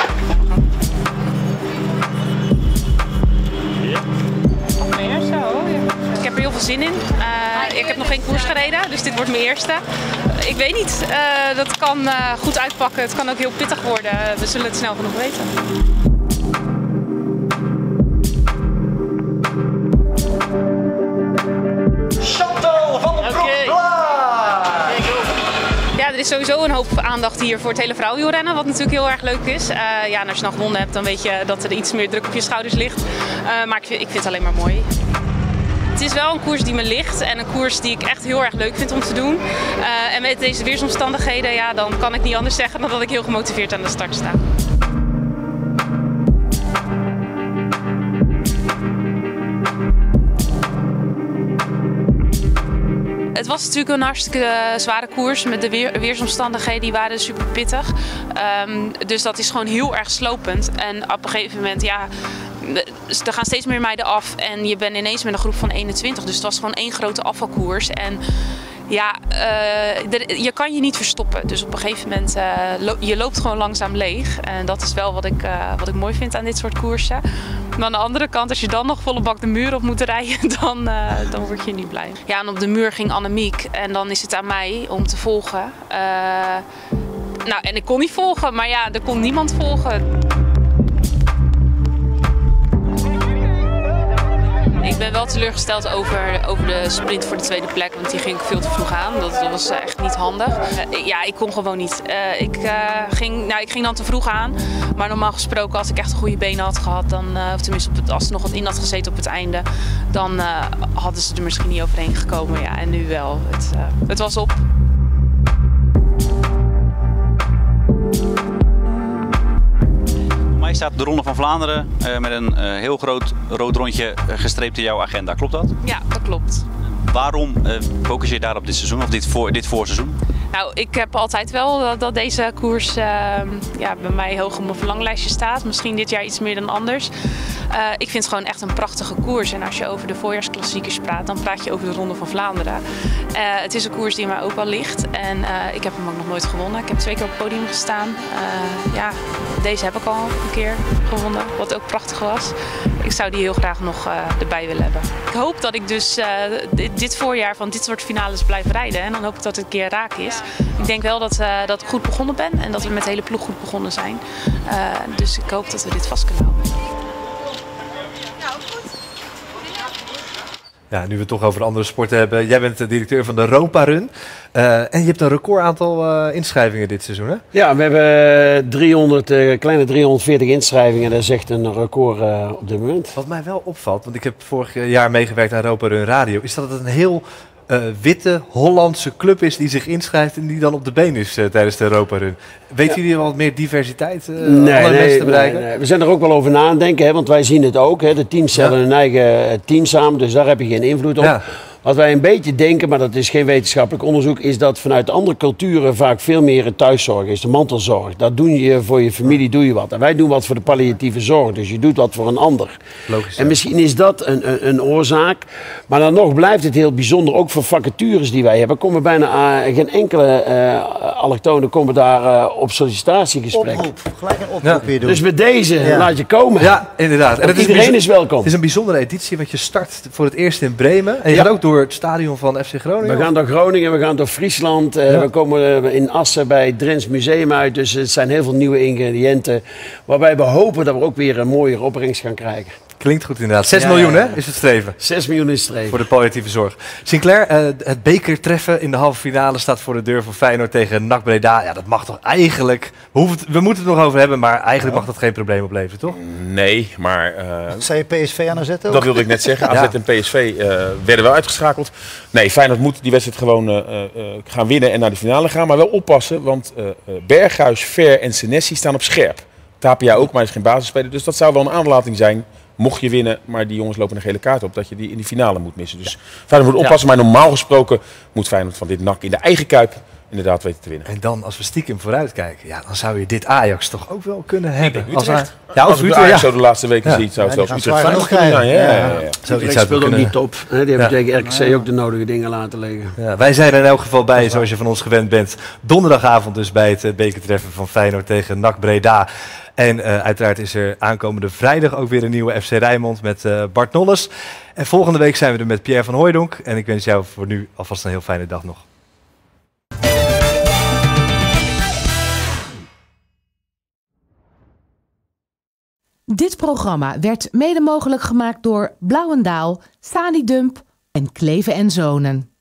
[SPEAKER 7] Ik heb er heel veel zin in. Uh, ik heb nog geen koers gereden, dus dit wordt mijn eerste. Uh, ik weet niet, uh, dat kan uh, goed uitpakken. Het kan ook heel pittig worden. Uh, we zullen het snel genoeg weten.
[SPEAKER 10] Chantal van der Broek Blaak!
[SPEAKER 7] Ja, er is sowieso een hoop aandacht hier voor het hele vrouwenwielrennen, wat natuurlijk heel erg leuk is. Uh, ja, en als je dan gewonnen hebt, dan weet je dat er iets meer druk op je schouders ligt. Uh, maar ik vind, ik vind het alleen maar mooi. Het is wel een koers die me ligt en een koers die ik echt heel erg leuk vind om te doen. Uh, en met deze weersomstandigheden, ja, dan kan ik niet anders zeggen dan dat ik heel gemotiveerd aan de start sta. Het was natuurlijk een hartstikke uh, zware koers met de weer, weersomstandigheden, die waren super pittig. Um, dus dat is gewoon heel erg slopend. En op een gegeven moment, ja, er gaan steeds meer meiden af en je bent ineens met een groep van eenentwintig. Dus het was gewoon één grote afvalkoers. En ja, uh, er, je kan je niet verstoppen. Dus op een gegeven moment, uh, lo je loopt gewoon langzaam leeg. En dat is wel wat ik, uh, wat ik mooi vind aan dit soort koersen. Maar aan de andere kant, als je dan nog volle bak de muur op moet rijden, dan, uh, dan word je niet blij. Ja, en op de muur ging Annemiek. En dan is het aan mij om te volgen. Uh, nou, en ik kon niet volgen, maar ja, er kon niemand volgen. Ik
[SPEAKER 11] ik ben wel teleurgesteld over, over de sprint voor de tweede plek, want die ging ik veel te vroeg aan. Dat, dat was echt niet handig. Uh, ja, ik kon gewoon niet. Uh, ik, uh, ging, nou, ik ging dan te vroeg aan, maar normaal gesproken als ik echt goede benen had gehad, dan, uh, of tenminste op het, als er nog wat in had gezeten op het einde, dan uh, hadden ze er misschien niet overheen gekomen. Ja, en nu wel. Het, uh, het was op.
[SPEAKER 12] Voor mij staat de Ronde van Vlaanderen uh, met een uh, heel groot rood rondje gestreept in jouw agenda. Klopt dat?
[SPEAKER 11] Ja, dat klopt.
[SPEAKER 12] Waarom uh, focus je daar op dit seizoen of dit, voor, dit voorseizoen?
[SPEAKER 11] Nou, ik heb altijd wel dat, dat deze koers uh, ja, bij mij hoog op mijn verlanglijstje staat. Misschien dit jaar iets meer dan anders. Uh, ik vind het gewoon echt een prachtige koers. En als je over de voorjaarsklassiekers praat, dan praat je over de Ronde van Vlaanderen. Uh, het is een koers die mij ook wel ligt. En uh, ik heb hem ook nog nooit gewonnen. Ik heb twee keer op het podium gestaan. Uh, ja, deze heb ik al een keer gewonnen, wat ook prachtig was. Ik zou die heel graag nog uh, erbij willen hebben. Ik hoop dat ik dus uh, dit, dit voorjaar van dit soort finales blijf rijden. En dan hoop ik dat het een keer raak is. Ik denk wel dat, uh, dat ik goed begonnen ben en dat we met de hele ploeg goed begonnen zijn. Uh, dus ik hoop dat we dit vast kunnen houden.
[SPEAKER 2] Ja, nu we het toch over andere sporten hebben. Jij bent de directeur van de Europa Run. Uh, en je hebt een record aantal uh, inschrijvingen dit seizoen, hè?
[SPEAKER 3] Ja, we hebben driehonderd, uh, kleine driehonderdveertig inschrijvingen. Dat is echt een record uh, op dit moment.
[SPEAKER 2] Wat mij wel opvalt, want ik heb vorig jaar meegewerkt aan Europa Run Radio, is dat het een heel uh, witte Hollandse club is die zich inschrijft en die dan op de been is uh, tijdens de Europa Run. Weten ja. jullie wel wat meer diversiteit uh,
[SPEAKER 3] nee,
[SPEAKER 2] alle
[SPEAKER 3] nee,
[SPEAKER 2] mensen te bereiken?
[SPEAKER 3] Nee, nee. We zijn er ook wel over na aan denken, hè, want wij zien het ook. Hè. De teams stellen ja. hun eigen team samen, dus daar heb je geen invloed op. Ja. Wat wij een beetje denken, maar dat is geen wetenschappelijk onderzoek, is dat vanuit andere culturen vaak veel meer een thuiszorg is, de mantelzorg. Dat doe je voor je familie, doe je wat. En wij doen wat voor de palliatieve zorg, dus je doet wat voor een ander.
[SPEAKER 2] Logisch,
[SPEAKER 3] en ja. misschien is dat een, een, een oorzaak, maar dan nog blijft het heel bijzonder, ook voor vacatures die wij hebben. Komen bijna uh, geen enkele uh, allochtonen komen daar uh, op sollicitatiegesprek.
[SPEAKER 5] Oproep, gelijk een oproep
[SPEAKER 3] ja.
[SPEAKER 5] weer doen.
[SPEAKER 3] Dus met deze
[SPEAKER 5] ja.
[SPEAKER 3] laat je komen.
[SPEAKER 2] Ja, inderdaad. En het
[SPEAKER 3] iedereen
[SPEAKER 2] is,
[SPEAKER 3] is welkom.
[SPEAKER 2] Het is een bijzondere editie, want je start voor het eerst in Bremen. En je
[SPEAKER 3] ja.
[SPEAKER 2] gaat ook door het stadion van F C Groningen?
[SPEAKER 3] We gaan door Groningen, we gaan door Friesland. Uh, ja. We komen in Assen bij het Drents Museum uit. Dus het zijn heel veel nieuwe ingrediënten. Waarbij we hopen dat we ook weer een mooiere opbrengst gaan krijgen.
[SPEAKER 2] Klinkt goed inderdaad. zes
[SPEAKER 3] ja,
[SPEAKER 2] miljoen
[SPEAKER 3] ja, ja.
[SPEAKER 2] hè, is het streven?
[SPEAKER 3] zes miljoen is het streven.
[SPEAKER 2] Voor de palliatieve zorg. Sinclair, uh, het bekertreffen in de halve finale staat voor de deur van Feyenoord tegen N A C Breda. Ja, dat mag toch eigenlijk... We, hoeven het, we moeten het nog over hebben, maar eigenlijk ja. mag dat geen probleem opleveren, toch?
[SPEAKER 4] Nee, maar... Uh,
[SPEAKER 5] Zou je P S V aan A Z ook?
[SPEAKER 4] Dat wilde ik net zeggen.
[SPEAKER 2] ja.
[SPEAKER 4] A Z en P S V uh, werden wel uitgeschakeld. Nee, Feyenoord moet die wedstrijd gewoon uh, uh, gaan winnen en naar de finale gaan. Maar wel oppassen, want uh, Berghuis, Ver en Senesi staan op scherp. Tapia ook, maar is geen basisspeler. Dus dat zou wel een aanlating zijn. Mocht je winnen, maar die jongens lopen een gele kaart op, dat je die in die finale moet missen. Dus ja. Feyenoord moet oppassen, ja. maar normaal gesproken moet Feyenoord van dit N A C in de eigen kuip inderdaad weten te winnen.
[SPEAKER 2] En dan, als we stiekem vooruit kijken, ja, dan zou je dit Ajax toch ook wel kunnen hebben.
[SPEAKER 4] Utrecht.
[SPEAKER 2] Als, ja,
[SPEAKER 4] als
[SPEAKER 2] Utrecht,
[SPEAKER 4] Ajax
[SPEAKER 2] ja.
[SPEAKER 4] zo de laatste weken ja. ziet, zou het ja, zelfs Utrecht Feyenoord kunnen zijn. Ja, ja, ja, ja.
[SPEAKER 3] Zo Utrecht speelt ook niet top. Hè? Die hebben ja. tegen R K C ook de nodige dingen laten liggen.
[SPEAKER 2] Ja, wij zijn er in elk geval bij, zoals je van ons gewend bent. Donderdagavond dus bij het uh, bekertreffen van Feyenoord tegen N A C Breda. En uh, uiteraard is er aankomende vrijdag ook weer een nieuwe F C Rijnmond met uh, Bart Nolles. En volgende week zijn we er met Pierre van Hooijdonk. En ik wens jou voor nu alvast een heel fijne dag nog.
[SPEAKER 1] Dit programma werd mede mogelijk gemaakt door Blauwendaal, Sanidump en Kleve en Zonen.